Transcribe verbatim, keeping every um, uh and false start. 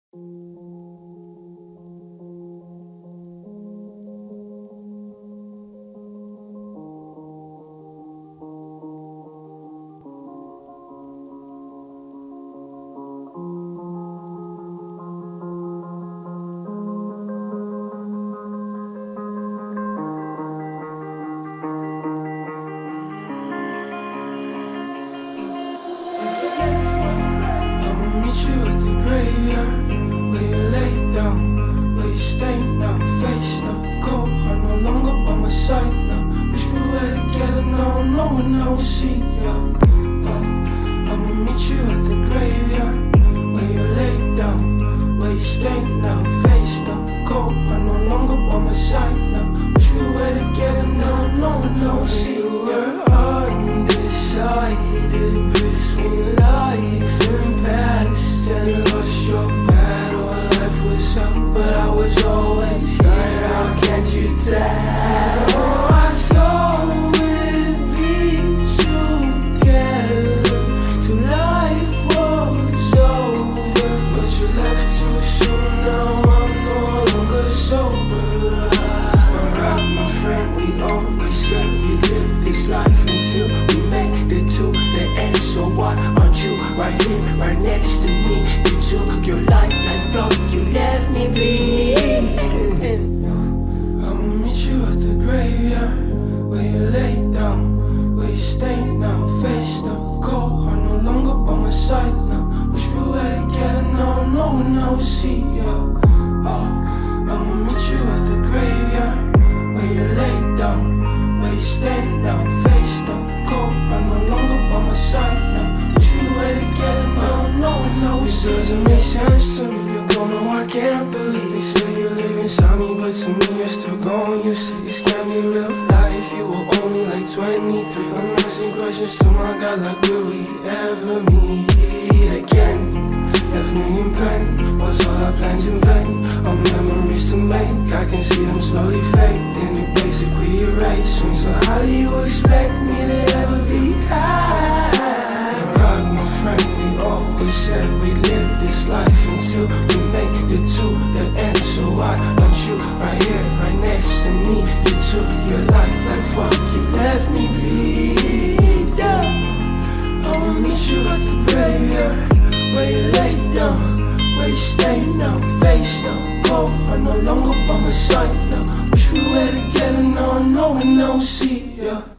I'ma meet you at the graveyard, where you lay down, where you stay now, face the cold, I'm no longer by my side now. Wish we were together now, no one else see ya. uh, I'ma meet you at the graveyard, where you lay down, where you stay now, face the cold, I'm no longer by my side now. Wish we were together now, no one else see ya. We're undecided between life and past, and lost your battle. Life was up, but I was always right. How can't you tell? Oh, I thought we'd be together till life was over, but you left too soon. Now I'm no longer sober. My rock, my friend, we always said we live this life until we made it to the end. So why aren't you right here, right next to me? You took your life like flow, you left me bleeding. I'ma meet you at the graveyard, where you lay down, where you stay now, face the cold, I'm no longer by my side now. Wish we were together now, no one else see ya. uh, I'ma meet you at the graveyard, where you lay down, where you stay now, face the cold, I'm no longer by my side now. Wish we were together now, no one knows. It doesn't make sense to me, you're gone, no I can't believe. They say you live inside me, but to me you're still gone. You say this can't be real life, you were only like twenty-three. I'm asking questions to my God, like will we ever meet again? Left me in pain, was all our plans in vain? Our memories to make, I can see them slowly fade, then you basically erase me. So how do you expect me to ever be high? Rock, my friend, we always said we live this life until we make it to the end. So why aren't you right here, right next to me? You took your life like fuck, you left me bleed. I'ma meet you at the graveyard, where you lay down, where you stay now, face the cold, I'm no longer by my side now. Wish we were together now, no one else see ya.